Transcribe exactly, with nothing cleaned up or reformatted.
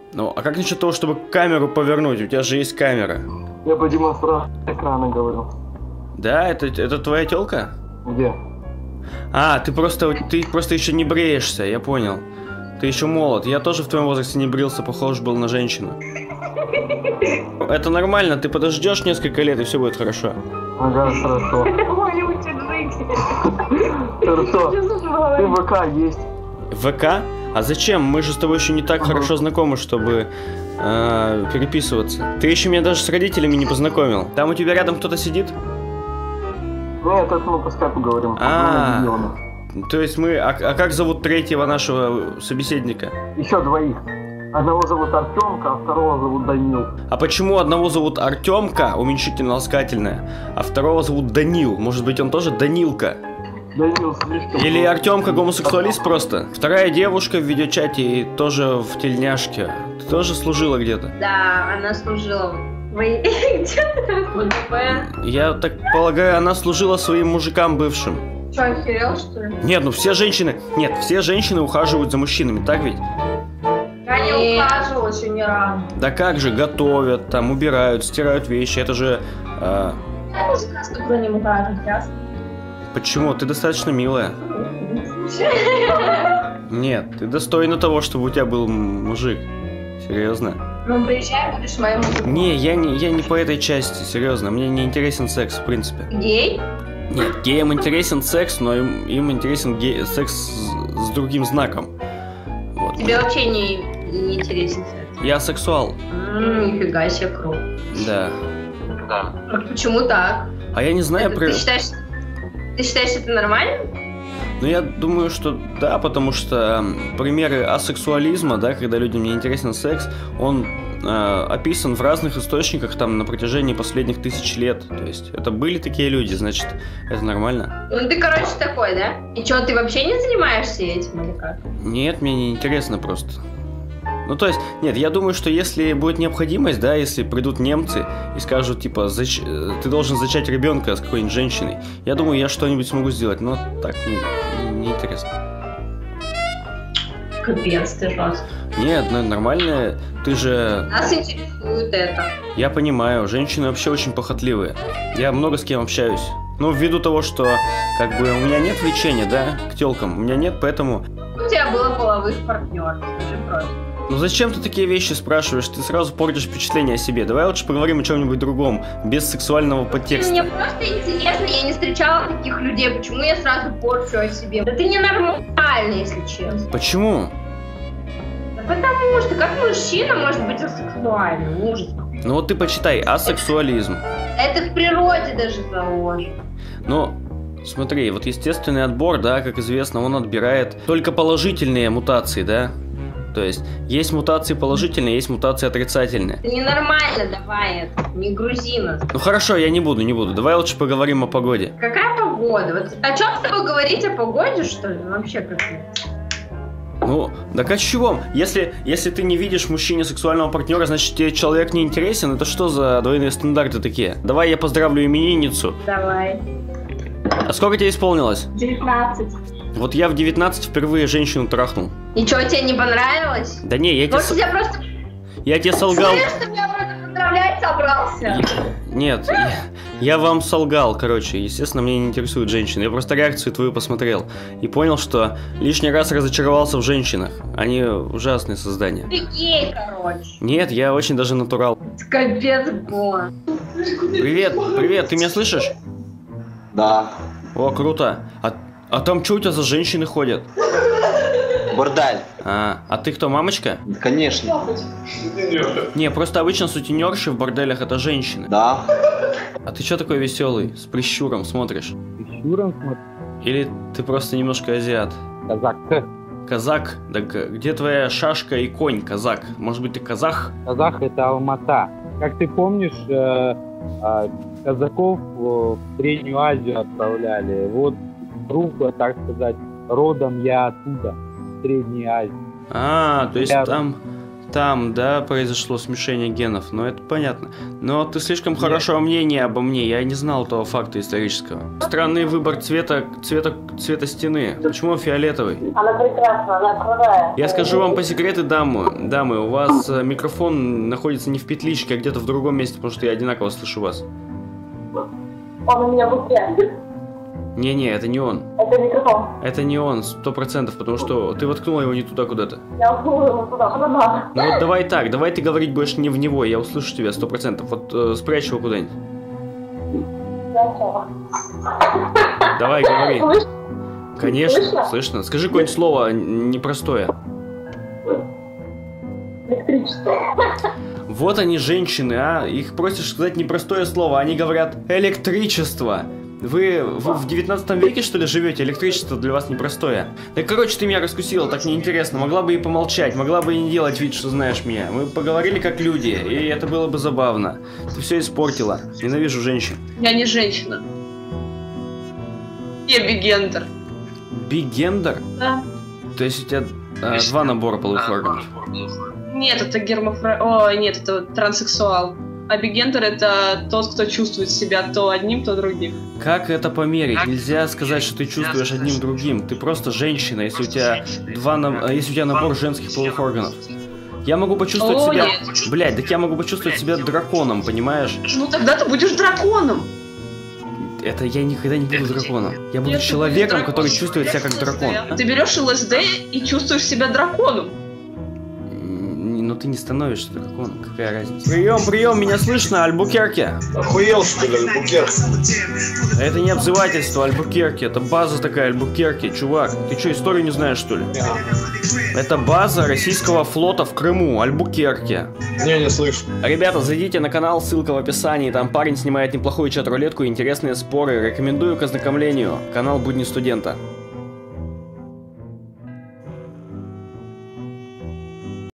Ну, а как насчет того, чтобы камеру повернуть? У тебя же есть камера. Я по демонстрации экрана говорю. Да, это, это твоя тёлка? Где? А, ты просто, ты просто еще не бреешься, я понял. Ты еще молод. Я тоже в твоем возрасте не брился, похож был на женщину. Это нормально, ты подождешь несколько лет, и все будет хорошо. Ага, хорошо. Хорошо. Ты ВК есть. ВК? А зачем? Мы же с тобой еще не так хорошо знакомы, чтобы э, переписываться. Ты еще меня даже с родителями не познакомил. Там у тебя рядом кто-то сидит? Нет, это мы по скайпу говорим. А, то есть мы... А, а как зовут третьего нашего собеседника? Еще двоих. Одного зовут Артемка, а второго зовут Данил. А почему одного зовут Артемка, уменьшительно-ласкательное, а второго зовут Данил? Может быть, он тоже Данилка? Данил слишком... Или Артемка гомосексуалист просто? Вторая девушка в видеочате и тоже в тельняшке. Ты тоже служила где-то? Да, она служила. Вы где ты? Я так полагаю, она служила своим мужикам бывшим. Что, охерел, что ли? Нет, ну все женщины... Нет, все женщины ухаживают за мужчинами, так ведь? Я не ухаживала еще ни разу. Да как же, готовят, там, убирают, стирают вещи, это же... Э... Я тоже сказала, кто не ухаживает, ясно? Почему? Ты достаточно милая. Нет, ты достойна того, чтобы у тебя был мужик. Серьезно. Ну, приезжай, будешь моим мужиком. Не, я не, я не по этой части, серьезно. Мне не интересен секс, в принципе. Гей? Нет, геям интересен секс, но им, им интересен гей, секс с, с другим знаком. Вот. Тебе вообще не, не интересен секс? Я сексуал. Ммм, нифига себе, круто. Да. Да. А почему так? А я не знаю... Это, Про... ты, считаешь, ты считаешь, это нормально? Ну, я думаю, что да, потому что э, примеры асексуализма, да, когда людям не интересен секс, он э, описан в разных источниках там на протяжении последних тысяч лет. То есть это были такие люди, значит, это нормально. Ну ты, короче, такой, да? И что, ты вообще не занимаешься этим или как? Нет, мне не интересно просто. Ну, то есть, нет, я думаю, что если будет необходимость, да, если придут немцы и скажут, типа, зач... ты должен зачать ребенка с какой-нибудь женщиной, я думаю, я что-нибудь смогу сделать, но так, не, не интересно. Капец, ты жестко. Нет, ну, нормально, ты же... Нас интересует это. Я понимаю, женщины вообще очень похотливые. Я много с кем общаюсь. Ну, ввиду того, что, как бы, у меня нет влечения, да, к тёлкам, у меня нет, поэтому... У тебя было половых партнеров, скажи просто. Ну зачем ты такие вещи спрашиваешь? Ты сразу портишь впечатление о себе. Давай лучше поговорим о чем-нибудь другом, без сексуального подтекста. Мне просто интересно, я не встречала таких людей, почему я сразу порчу о себе? Да ты ненормальный, если честно. Почему? Да потому что, как мужчина может быть асексуальным? Ужас. Ну вот ты почитай, асексуализм. Это в природе даже заложено. Ну, смотри, вот естественный отбор, да, как известно, он отбирает только положительные мутации, да? То есть, есть мутации положительные, есть мутации отрицательные. Это ненормально, давай это, не грузи нас. Ну хорошо, я не буду, не буду. Давай лучше поговорим о погоде. Какая погода? Вот о чем с тобой говорить, о погоде, что ли? Вообще как-то. Ну, так а чего? Если, если ты не видишь в мужчине сексуального партнера, значит тебе человек не интересен? Это что за двойные стандарты такие? Давай я поздравлю именинницу. Давай. А сколько тебе исполнилось? девятнадцать. Вот я в девятнадцать впервые женщину трахнул. И что, тебе не понравилось? Да не, я тебе... Может, С... я просто... Я тебе солгал. Слышь, ты меня вроде поздравлять собрался. Я... Нет, я... я вам солгал, короче. Естественно, меня не интересуют женщины. Я просто реакцию твою посмотрел. И понял, что лишний раз разочаровался в женщинах. Они ужасные создания. Ты гей, короче. Нет, я очень даже натурал. Капец, го. Привет, привет, ты меня слышишь? Да. О, круто. А, а там что у тебя за женщины ходят? Бордель. А, а ты кто, мамочка? Конечно. Не, просто обычно сутенерши в борделях это женщины. Да. А ты что такой веселый, с прищуром смотришь? Прищуром смотрю. Или ты просто немножко азиат? Казак. Казак? Да где твоя шашка и конь, казак? Может быть, ты казах? Казах это Алмата. Как ты помнишь, э, э, казаков в Среднюю Азию отправляли. Вот, грубо так сказать, родом я оттуда, в Средней Азии. А, то есть Я... там, там, да, произошло смешение генов, но это понятно. Но ты слишком хорошего мнения обо мне, я не знал этого факта исторического. Странный выбор цвета, цвета, цвета стены. Почему фиолетовый? Она прекрасна, она крутая. Я скажу вам по секрету, дамы, дамы, у вас э, микрофон находится не в петличке, а где-то в другом месте, потому что я одинаково слышу вас. Он у меня в руке. Не-не, это не он. Это микрофон. Это не он, сто процентов, потому что ты воткнула его не туда куда-то. Я уткнула его туда, куда надо. Ну вот давай так, давай ты говорить будешь не в него, я услышу тебя сто процентов. Вот э, спрячь его куда-нибудь. Зачем? Давай, говори. Слышно? Конечно, Слышно? слышно. Скажи какое-нибудь слово непростое. Электричество. Вот они, женщины, а? Их просишь сказать непростое слово, они говорят электричество. Вы, вы в девятнадцатом веке, что ли, живете? Электричество для вас непростое. Да, короче, ты меня раскусила, так неинтересно. Могла бы и помолчать, могла бы и не делать вид, что знаешь меня. Мы поговорили как люди, и это было бы забавно. Ты все испортила. Ненавижу женщин. Я не женщина. Я бигендер. Бигендер? Да. То есть у тебя а, два набора половых органов? Нет, это гермафро... О, нет, это транссексуал. А бигендер — это тот, кто чувствует себя то одним, то другим. Как это померить? Нельзя сказать, что ты чувствуешь одним другим. Ты просто женщина, если у тебя два на... если у тебя набор женских половых органов. Я могу почувствовать О, себя... нет. Блядь, так я могу почувствовать себя драконом, понимаешь? Ну тогда ты будешь драконом. Это я никогда не буду драконом. Я буду Нет, ты человеком, будешь который драконом. чувствует себя как дракон. Ты берешь ЛСД и чувствуешь себя драконом. Но ты не становишься драконом, какая разница? Прием, прием, меня слышно, Альбукерке? Охуел, что ли, Альбукерке? Это не обзывательство, Альбукерке, это база такая, Альбукерке, чувак. Ты что, историю не знаешь, что ли? Это база российского флота в Крыму, Альбукерке. Не, не слышу. Ребята, зайдите на канал, ссылка в описании, там парень снимает неплохую чат-рулетку и интересные споры. Рекомендую к ознакомлению. Канал «Будни студента».